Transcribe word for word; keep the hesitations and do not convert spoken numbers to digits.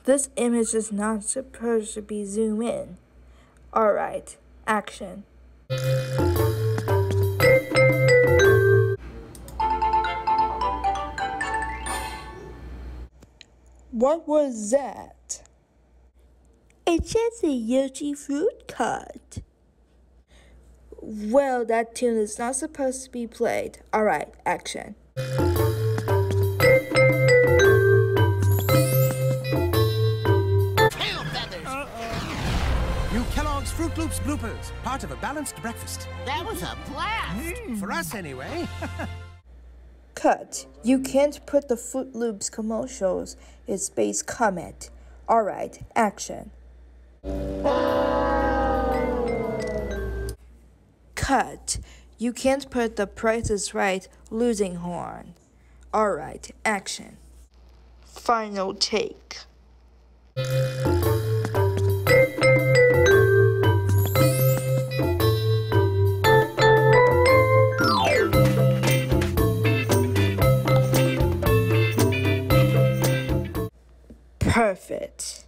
This image is not supposed to be zoom in. Alright, action. What was that? It's just a Yoshi fruit cart. Well, that tune is not supposed to be played. Alright, action. New Kellogg's Fruit Loops bloopers, part of a balanced breakfast. That was a blast! Mm. For us, anyway. Cut. You can't put the Fruit Loops commercials in space comment. Alright, action. Cut. You can't put the Price is Right losing horn. Alright, action. Final take. Perfect.